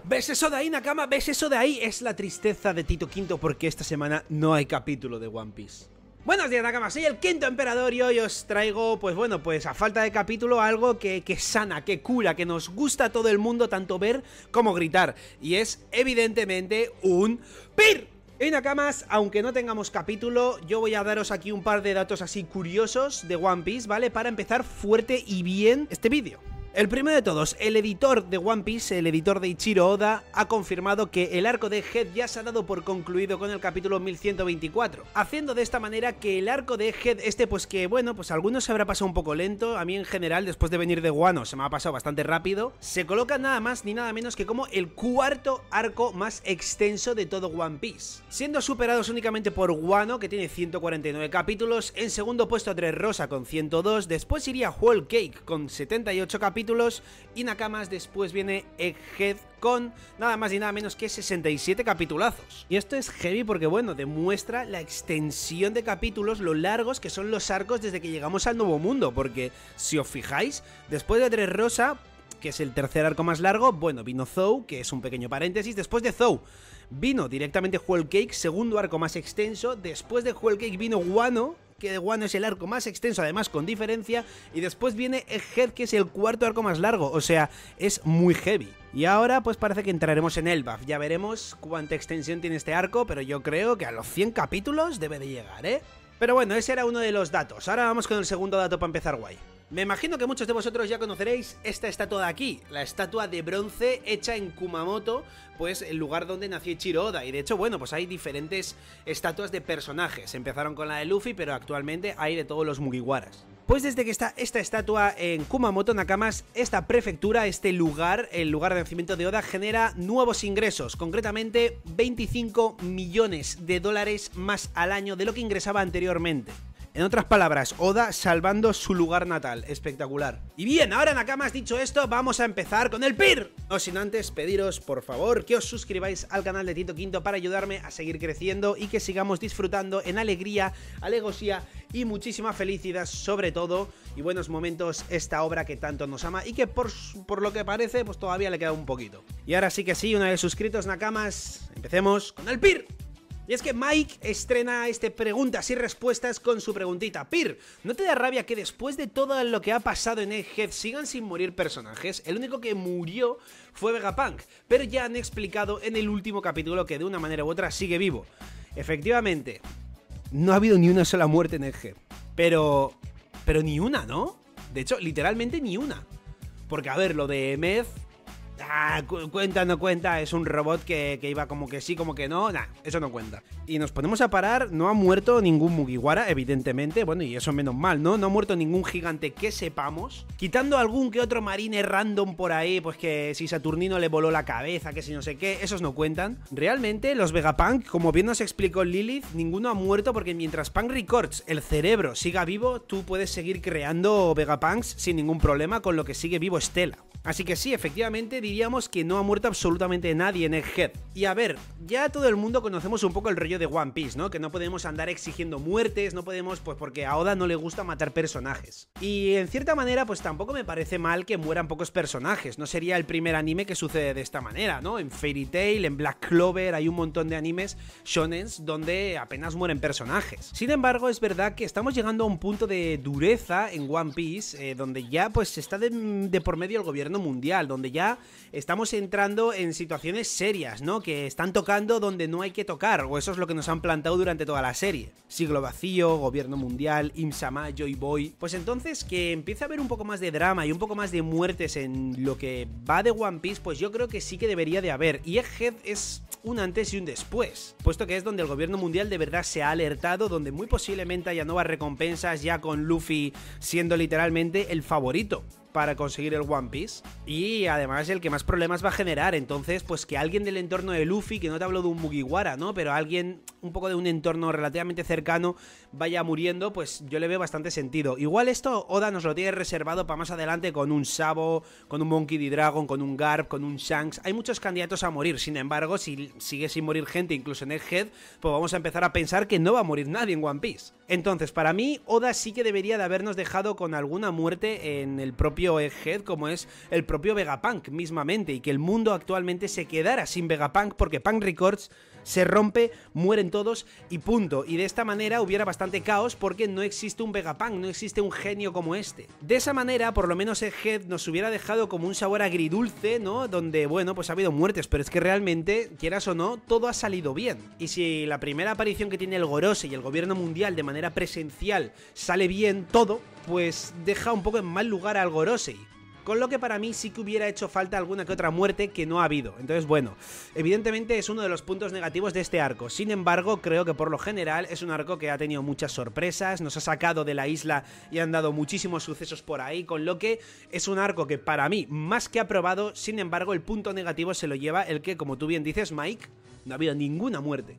¿Ves eso de ahí, Nakama? ¿Ves eso de ahí? Es la tristeza de Tito Quinto porque esta semana no hay capítulo de One Piece. Buenos días, Nakama, soy el Quinto Emperador y hoy os traigo, pues bueno, pues a falta de capítulo algo que sana, que cura, que nos gusta a todo el mundo tanto ver como gritar. Y es, evidentemente, un PIR. Y Nakamas, aunque no tengamos capítulo, yo voy a daros aquí un par de datos así curiosos de One Piece, ¿vale? Para empezar fuerte y bien este vídeo. El primero de todos, el editor de One Piece, el editor de Ichiro Oda, ha confirmado que el arco de Head ya se ha dado por concluido con el capítulo 1124, haciendo de esta manera que el arco de Head pues que bueno, pues a algunos se habrá pasado un poco lento, a mí en general, después de venir de Wano, se me ha pasado bastante rápido, se coloca nada más ni nada menos que como el cuarto arco más extenso de todo One Piece, siendo superados únicamente por Wano, que tiene 149 capítulos, en segundo puesto Dressrosa con 102, después iría Whole Cake con 78 capítulos, y Nakamas después viene Egghead con nada más y nada menos que 67 capitulazos. Y esto es heavy porque bueno, demuestra la extensión de capítulos, lo largos que son los arcos desde que llegamos al Nuevo Mundo, porque si os fijáis, después de Dressrosa, que es el tercer arco más largo, bueno, vino Zou, que es un pequeño paréntesis, después de Zou vino directamente Whole Cake, segundo arco más extenso, después de Whole Cake vino Wano, que de Wano es el arco más extenso, además con diferencia, y después viene Egghead, que es el cuarto arco más largo, o sea, es muy heavy. Y ahora pues parece que entraremos en Elbaf, ya veremos cuánta extensión tiene este arco, pero yo creo que a los 100 capítulos debe de llegar, ¿eh? Pero bueno, ese era uno de los datos, ahora vamos con el segundo dato para empezar guay. Me imagino que muchos de vosotros ya conoceréis esta estatua de aquí, la estatua de bronce hecha en Kumamoto, pues el lugar donde nació Ichiro Oda, y de hecho, bueno, pues hay diferentes estatuas de personajes, empezaron con la de Luffy, pero actualmente hay de todos los Mugiwaras. Pues desde que está esta estatua en Kumamoto, Nakamas, esta prefectura, este lugar, el lugar de nacimiento de Oda, genera nuevos ingresos, concretamente 25 millones de dólares más al año de lo que ingresaba anteriormente. En otras palabras, Oda salvando su lugar natal, espectacular. Y bien, ahora Nakamas, dicho esto, vamos a empezar con el PIR. No sin antes pediros, por favor, que os suscribáis al canal de Tito Quinto para ayudarme a seguir creciendo y que sigamos disfrutando en alegría, alegosía y muchísima felicidad sobre todo, y buenos momentos, esta obra que tanto nos ama y que por lo que parece, pues todavía le queda un poquito. Y ahora sí que sí, una vez suscritos, Nakamas, empecemos con el PIR. Y es que Mike estrena preguntas y respuestas con su preguntita. Pir, ¿no te da rabia que después de todo lo que ha pasado en Egghead sigan sin morir personajes? El único que murió fue Vegapunk, pero ya han explicado en el último capítulo que de una manera u otra sigue vivo. Efectivamente, no ha habido ni una sola muerte en Egghead, pero ni una, ¿no? De hecho, literalmente ni una. Porque a ver, lo de Meth... cuenta, no cuenta, es un robot que iba como que sí, como que no, eso no cuenta. Y nos ponemos a parar, no ha muerto ningún Mugiwara, evidentemente, bueno, y eso menos mal, ¿no? No ha muerto ningún gigante que sepamos, quitando algún que otro marine random por ahí, pues que si Saturnino le voló la cabeza, que si no sé qué, esos no cuentan. Realmente, los Vegapunk, como bien nos explicó Lilith, ninguno ha muerto porque mientras Punk Records, el cerebro, siga vivo, tú puedes seguir creando Vegapunks sin ningún problema, con lo que sigue vivo Stella. Así que sí, efectivamente diríamos que no ha muerto absolutamente nadie en Egghead. Y a ver, ya todo el mundo conocemos un poco el rollo de One Piece, ¿no? Que no podemos andar exigiendo muertes, no podemos, pues porque a Oda no le gusta matar personajes. Y en cierta manera, pues tampoco me parece mal que mueran pocos personajes, no sería el primer anime que sucede de esta manera, ¿no? En Fairy Tail, en Black Clover, hay un montón de animes shonens donde apenas mueren personajes. Sin embargo, es verdad que estamos llegando a un punto de dureza en One Piece, donde ya pues está de por medio el gobierno mundial, donde ya estamos entrando en situaciones serias, ¿no? Que están tocando donde no hay que tocar, o eso es lo que nos han plantado durante toda la serie. Siglo vacío, gobierno mundial, Im-sama, Joy Boy... Pues entonces que empiece a haber un poco más de drama y un poco más de muertes en lo que va de One Piece, pues yo creo que sí que debería de haber. Y Egghead es un antes y un después, puesto que es donde el gobierno mundial de verdad se ha alertado, donde muy posiblemente haya nuevas recompensas, ya con Luffy siendo literalmente el favorito para conseguir el One Piece, y además el que más problemas va a generar. Entonces pues que alguien del entorno de Luffy, que no te hablo de un Mugiwara, ¿no? Pero alguien un poco de un entorno relativamente cercano vaya muriendo, pues yo le veo bastante sentido. Igual esto Oda nos lo tiene reservado para más adelante con un Sabo, con un Monkey D. Dragon, con un Garp, con un Shanks. Hay muchos candidatos a morir, sin embargo, si sigue sin morir gente incluso en Egghead, pues vamos a empezar a pensar que no va a morir nadie en One Piece. Entonces, para mí, Oda sí que debería de habernos dejado con alguna muerte en el propio Egghead, como es el propio Vegapunk mismamente, y que el mundo actualmente se quedara sin Vegapunk, porque Punk Records se rompe, mueren todos y punto. Y de esta manera hubiera bastante caos porque no existe un Vegapunk, no existe un genio como este. De esa manera, por lo menos Egghead nos hubiera dejado como un sabor agridulce, ¿no? Donde, bueno, pues ha habido muertes, pero es que realmente, quieras o no, todo ha salido bien. Y si la primera aparición que tiene el Gorosei y el gobierno mundial de manera presencial sale bien todo, pues deja un poco en mal lugar al Gorosei. Con lo que para mí sí que hubiera hecho falta alguna que otra muerte que no ha habido. Entonces, bueno, evidentemente es uno de los puntos negativos de este arco. Sin embargo, creo que por lo general es un arco que ha tenido muchas sorpresas, nos ha sacado de la isla y han dado muchísimos sucesos por ahí, con lo que es un arco que para mí más que aprobado. Sin embargo, el punto negativo se lo lleva el que, como tú bien dices, Mike, no ha habido ninguna muerte.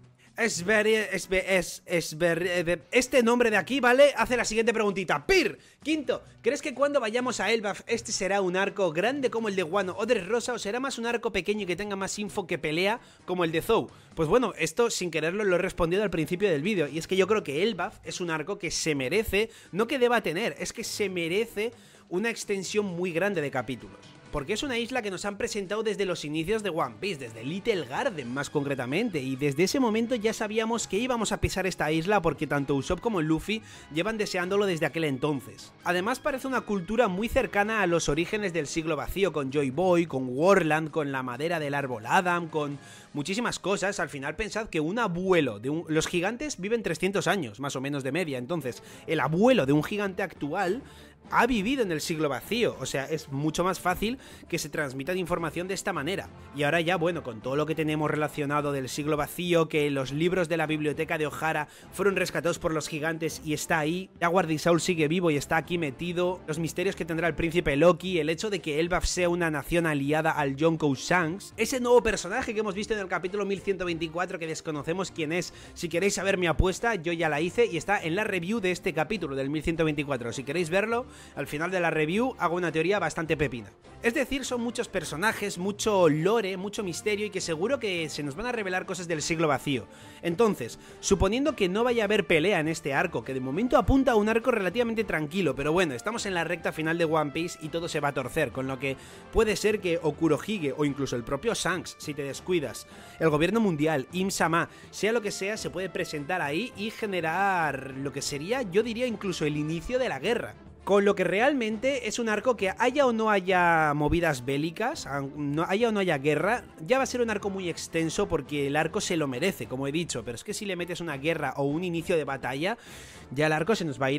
Este nombre de aquí, ¿vale? Hace la siguiente preguntita. Pir, quinto, ¿crees que cuando vayamos a Elbaf este será un arco grande como el de Wano o Dressrosa o será más un arco pequeño y que tenga más info que pelea como el de Zou? Pues bueno, esto sin quererlo lo he respondido al principio del vídeo, y es que yo creo que Elbaf es un arco que se merece, no que deba tener, es que se merece una extensión muy grande de capítulos. Porque es una isla que nos han presentado desde los inicios de One Piece, desde Little Garden más concretamente, y desde ese momento ya sabíamos que íbamos a pisar esta isla porque tanto Usopp como Luffy llevan deseándolo desde aquel entonces. Además parece una cultura muy cercana a los orígenes del siglo vacío, con Joy Boy, con Worland, con la madera del árbol Adam, con muchísimas cosas. Al final pensad que un abuelo de los gigantes viven 300 años más o menos de media, entonces el abuelo de un gigante actual ha vivido en el siglo vacío, o sea, es mucho más fácil que se transmita información de esta manera. Y ahora ya, bueno, con todo lo que tenemos relacionado del siglo vacío, que los libros de la biblioteca de Ohara fueron rescatados por los gigantes y está ahí, Jaguar de Saul sigue vivo y está aquí metido, los misterios que tendrá el príncipe Loki, el hecho de que Elbaf sea una nación aliada al Yonkou Shanks, ese nuevo personaje que hemos visto en el capítulo 1124 que desconocemos quién es. Si queréis saber mi apuesta, yo ya la hice y está en la review de este capítulo del 1124, si queréis verlo, al final de la review hago una teoría bastante pepina. Es decir, son muchos personajes, mucho lore, mucho misterio y que seguro que se nos van a revelar cosas del siglo vacío. Entonces, suponiendo que no vaya a haber pelea en este arco, que de momento apunta a un arco relativamente tranquilo, pero bueno, estamos en la recta final de One Piece y todo se va a torcer, con lo que puede ser que o Kurohige o incluso el propio Shanks, si te descuidas, el gobierno mundial, Im-sama, sea lo que sea, se puede presentar ahí y generar lo que sería, yo diría, incluso el inicio de la guerra. Con lo que realmente es un arco que haya o no haya movidas bélicas, haya o no haya guerra, ya va a ser un arco muy extenso porque el arco se lo merece, como he dicho, pero es que si le metes una guerra o un inicio de batalla, ya el arco se nos va a ir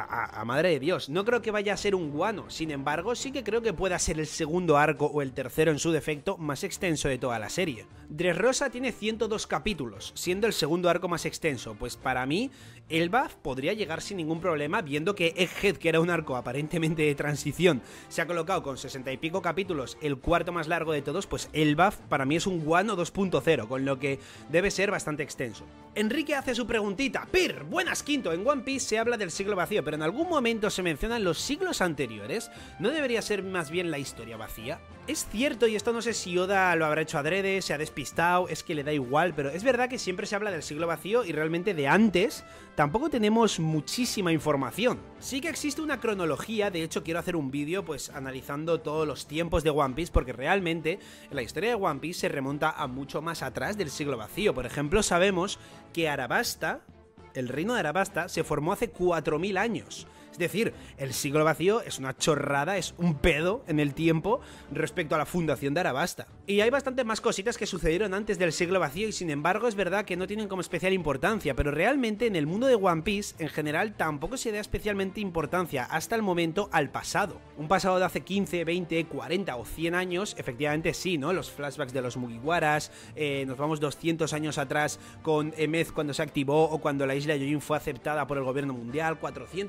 a madre de Dios. No creo que vaya a ser un Wano, sin embargo, sí que creo que pueda ser el segundo arco o el tercero en su defecto más extenso de toda la serie. Dressrosa tiene 102 capítulos, siendo el segundo arco más extenso, pues para mí, Elbaf podría llegar sin ningún problema, viendo que Egghead, que era un arco aparentemente de transición, se ha colocado con 60 y pico capítulos, el cuarto más largo de todos, pues Elbaf para mí es un Wano 2.0, con lo que debe ser bastante extenso. Enrique hace su preguntita. Pir, buenas quinto, en One Piece se habla del siglo vacío, pero en algún momento se mencionan los siglos anteriores. ¿No debería ser más bien la historia vacía? Es cierto, y esto no sé si Oda lo habrá hecho adrede, se ha despistado, es que le da igual, pero es verdad que siempre se habla del siglo vacío y realmente de antes tampoco tenemos muchísima información. Sí que existe una cronología, de hecho quiero hacer un vídeo pues analizando todos los tiempos de One Piece, porque realmente la historia de One Piece se remonta a mucho más atrás del siglo vacío. Por ejemplo, sabemos que Arabasta, el reino de Arabasta, se formó hace 4000 años. Es decir, el siglo vacío es una chorrada, es un pedo en el tiempo respecto a la fundación de Arabasta. Y hay bastante más cositas que sucedieron antes del siglo vacío y sin embargo es verdad que no tienen como especial importancia, pero realmente en el mundo de One Piece en general tampoco se da especialmente importancia hasta el momento al pasado. Un pasado de hace 15, 20, 40 o 100 años, efectivamente sí, ¿no? Los flashbacks de los Mugiwaras, nos vamos 200 años atrás con Emez cuando se activó o cuando la isla Yojin fue aceptada por el gobierno mundial, 400 años atrás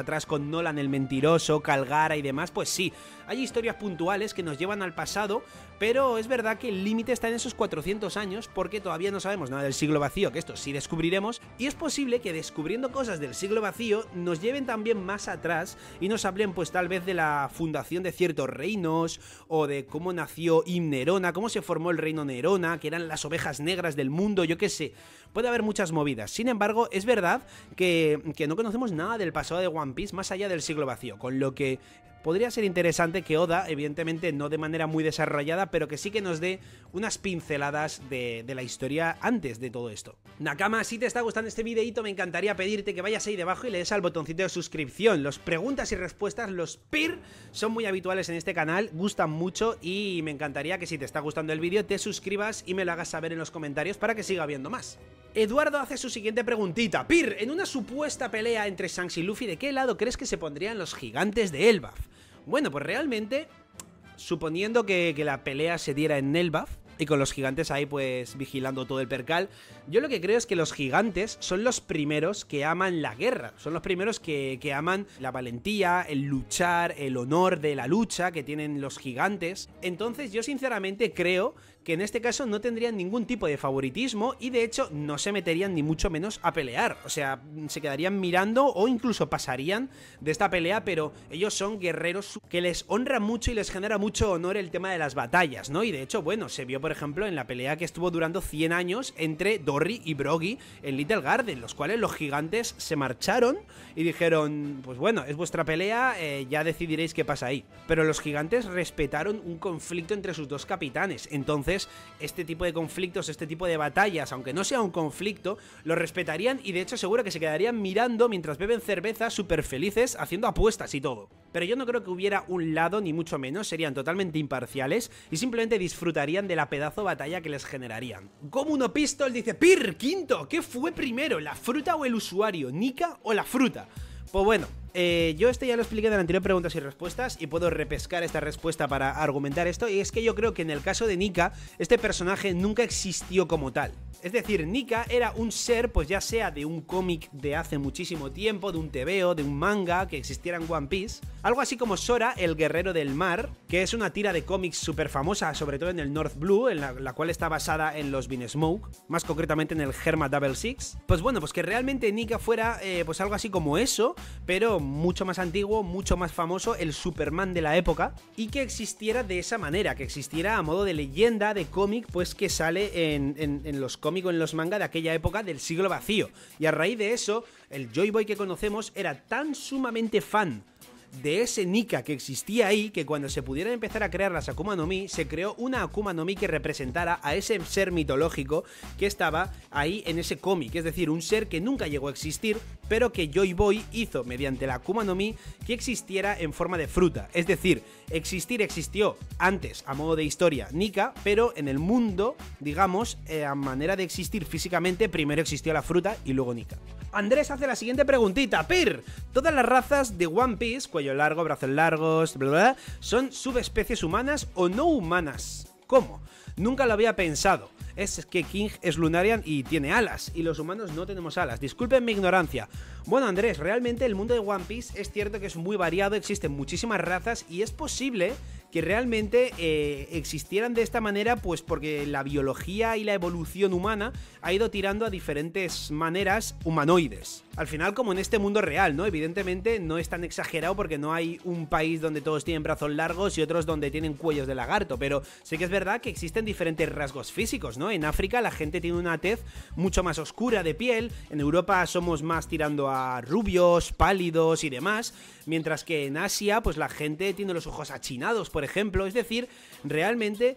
atrás con Nolan el mentiroso, Calgara y demás, pues sí, hay historias puntuales que nos llevan al pasado, pero es verdad que el límite está en esos 400 años porque todavía no sabemos nada del siglo vacío, que esto sí descubriremos, y es posible que descubriendo cosas del siglo vacío nos lleven también más atrás y nos hablen pues tal vez de la fundación de ciertos reinos o de cómo nació Nerona, cómo se formó el reino Nerona, que eran las ovejas negras del mundo, yo qué sé, puede haber muchas movidas. Sin embargo, es verdad que no conocemos nada del pasado de One Piece más allá del siglo vacío, con lo que podría ser interesante que Oda, evidentemente no de manera muy desarrollada, pero que sí que nos dé unas pinceladas de la historia antes de todo esto. Nakama, si te está gustando este videito, me encantaría pedirte que vayas ahí debajo y le des al botoncito de suscripción. Los preguntas y respuestas, los PIR, son muy habituales en este canal, gustan mucho y me encantaría que si te está gustando el vídeo te suscribas y me lo hagas saber en los comentarios para que siga viendo más. Eduardo hace su siguiente preguntita. Pir, en una supuesta pelea entre Shanks y Luffy, ¿de qué lado crees que se pondrían los gigantes de Elbaf? Bueno, pues realmente, suponiendo que la pelea se diera en Elbaf y con los gigantes ahí pues vigilando todo el percal, yo lo que creo es que los gigantes son los primeros que aman la guerra, son los primeros que aman la valentía, el luchar, el honor de la lucha que tienen los gigantes. Entonces yo sinceramente creo que en este caso no tendrían ningún tipo de favoritismo y de hecho no se meterían ni mucho menos a pelear, o sea, se quedarían mirando o incluso pasarían de esta pelea, pero ellos son guerreros que les honra mucho y les genera mucho honor el tema de las batallas, ¿no? Y de hecho, bueno, se vio por ejemplo en la pelea que estuvo durando 100 años entre Dory y Brogy en Little Garden, los cuales los gigantes se marcharon y dijeron, pues bueno, es vuestra pelea, ya decidiréis qué pasa ahí. Pero los gigantes respetaron un conflicto entre sus dos capitanes, entonces este tipo de conflictos, este tipo de batallas, aunque no sea un conflicto, lo respetarían y de hecho seguro que se quedarían mirando mientras beben cerveza súper felices, haciendo apuestas y todo. Pero yo no creo que hubiera un lado ni mucho menos, serían totalmente imparciales y simplemente disfrutarían de la pedazo batalla que les generarían. Gomuno Pistol dice, Pir, quinto, ¿qué fue primero, la fruta o el usuario, Nika o la fruta? Pues bueno, yo esto ya lo expliqué en la anterior preguntas y respuestas y puedo repescar esta respuesta para argumentar esto, y es que yo creo que en el caso de Nika, este personaje nunca existió como tal. Es decir, Nika era un ser, pues ya sea de un cómic de hace muchísimo tiempo, de un tebeo, de un manga que existiera en One Piece, algo así como Sora, el guerrero del mar, que es una tira de cómics súper famosa, sobre todo en el North Blue, en la cual está basada en los Vinsmoke, más concretamente en el Germa Double Six. Pues bueno, pues que realmente Nika fuera pues algo así como eso, pero mucho más antiguo, mucho más famoso, el Superman de la época, y que existiera de esa manera, que existiera a modo de leyenda, de cómic, pues que sale en los cómics o en los manga de aquella época del siglo vacío. Y a raíz de eso, el Joy Boy que conocemos era tan sumamente fan de ese Nika que existía ahí, que cuando se pudieran empezar a crear las Akuma no Mi, se creó una Akuma no Mi que representara a ese ser mitológico que estaba ahí en ese cómic, es decir, un ser que nunca llegó a existir, pero que Joy Boy hizo mediante la Akuma no Mi que existiera en forma de fruta, es decir, existió antes a modo de historia Nika, pero en el mundo, digamos, a manera de existir físicamente, primero existió la fruta y luego Nika. Andrés hace la siguiente preguntita. Pir, ¿todas las razas de One Piece, cuello largo, brazos largos, bla, bla, bla, son subespecies humanas o no humanas? ¿Cómo? Nunca lo había pensado. Es que King es Lunarian y tiene alas, y los humanos no tenemos alas. Disculpen mi ignorancia. Bueno, Andrés, realmente el mundo de One Piece es cierto que es muy variado, existen muchísimas razas y es posible que realmente existieran de esta manera, pues porque la biología y la evolución humana ha ido tirando a diferentes maneras humanoides. Al final, como en este mundo real, ¿no? Evidentemente no es tan exagerado porque no hay un país donde todos tienen brazos largos y otros donde tienen cuellos de lagarto, pero sí que es verdad que existen diferentes rasgos físicos, ¿no? En África la gente tiene una tez mucho más oscura de piel, en Europa somos más tirando a rubios, pálidos y demás, mientras que en Asia pues la gente tiene los ojos achinados, por ejemplo, es decir, realmente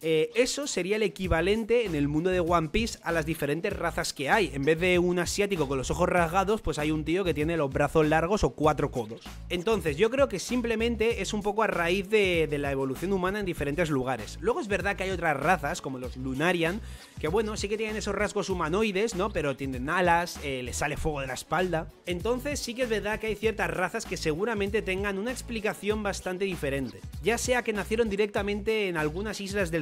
eso sería el equivalente en el mundo de One Piece a las diferentes razas que hay. En vez de un asiático con los ojos rasgados, pues hay un tío que tiene los brazos largos o 4 codos. Entonces yo creo que simplemente es un poco a raíz de la evolución humana en diferentes lugares. Luego es verdad que hay otras razas, como los Lunarian, que bueno, sí que tienen esos rasgos humanoides, ¿no? Pero tienen alas, les sale fuego de la espalda. Entonces sí que es verdad que hay ciertas razas que seguramente tengan una explicación bastante diferente. Ya sea que nacieron directamente en algunas islas del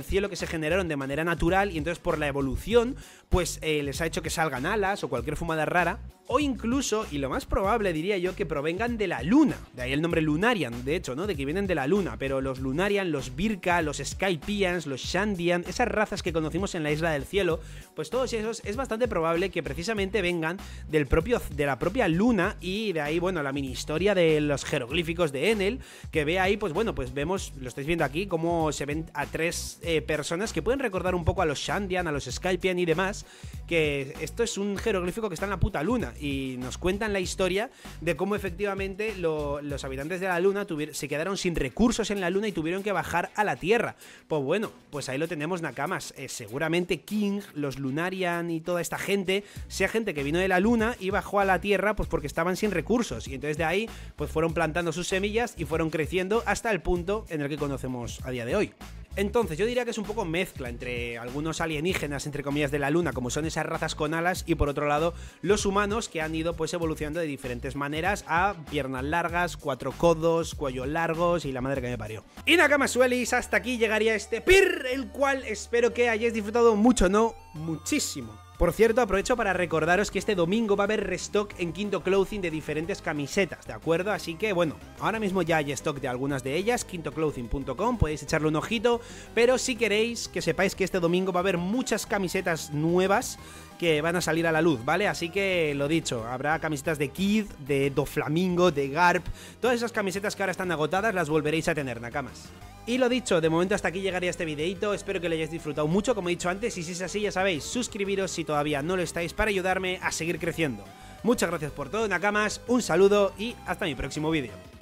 del cielo que se generaron de manera natural y entonces por la evolución pues les ha hecho que salgan alas o cualquier fumada rara, o incluso, y lo más probable diría yo, que provengan de la luna, de ahí el nombre Lunarian, de hecho, ¿no? De que vienen de la luna, pero los Lunarian, los Birka, los Skypians, los Shandian, esas razas que conocimos en la Isla del Cielo, pues todos esos es bastante probable que precisamente vengan de la propia luna, y de ahí, bueno, la mini historia de los jeroglíficos de Enel, que ve ahí, pues bueno, pues vemos, lo estáis viendo aquí, cómo se ven a tres personas que pueden recordar un poco a los Shandian, a los Skypian y demás, que esto es un jeroglífico que está en la puta luna, y nos cuentan la historia de cómo efectivamente los habitantes de la luna se quedaron sin recursos en la luna y tuvieron que bajar a la Tierra. Pues bueno, pues ahí lo tenemos, Nakamas. Seguramente King, los Lunarian y toda esta gente, sea gente que vino de la luna y bajó a la Tierra pues porque estaban sin recursos, y entonces de ahí pues fueron plantando sus semillas y fueron creciendo hasta el punto en el que conocemos a día de hoy. Entonces yo diría que es un poco mezcla entre algunos alienígenas, entre comillas, de la luna, como son esas razas con alas, y por otro lado los humanos que han ido pues evolucionando de diferentes maneras a piernas largas, 4 codos, cuello largos y la madre que me parió. Y Nakamasuelis, hasta aquí llegaría este PIR, el cual espero que hayáis disfrutado mucho, no muchísimo. Por cierto, aprovecho para recordaros que este domingo va a haber restock en Quinto Clothing de diferentes camisetas, ¿de acuerdo? Así que, bueno, ahora mismo ya hay stock de algunas de ellas, quintoclothing.com, podéis echarle un ojito, pero si queréis que sepáis que este domingo va a haber muchas camisetas nuevas que van a salir a la luz, ¿vale? Así que, lo dicho, habrá camisetas de Kid, de Doflamingo, de Garp, todas esas camisetas que ahora están agotadas las volveréis a tener, Nakamas. Y lo dicho, de momento hasta aquí llegaría este videito, espero que lo hayáis disfrutado mucho, como he dicho antes, y si es así ya sabéis, suscribiros si todavía no lo estáis para ayudarme a seguir creciendo. Muchas gracias por todo, Nakamas, un saludo y hasta mi próximo vídeo.